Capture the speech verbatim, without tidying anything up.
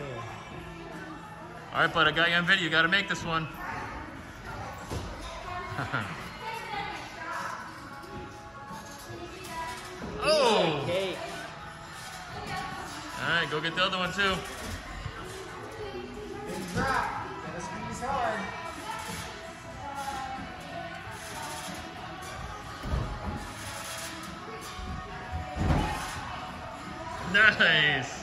All right, bud, I got you on video. You got to make this one. Oh! All right, go get the other one too. Big drop. Gotta squeeze hard. Nice.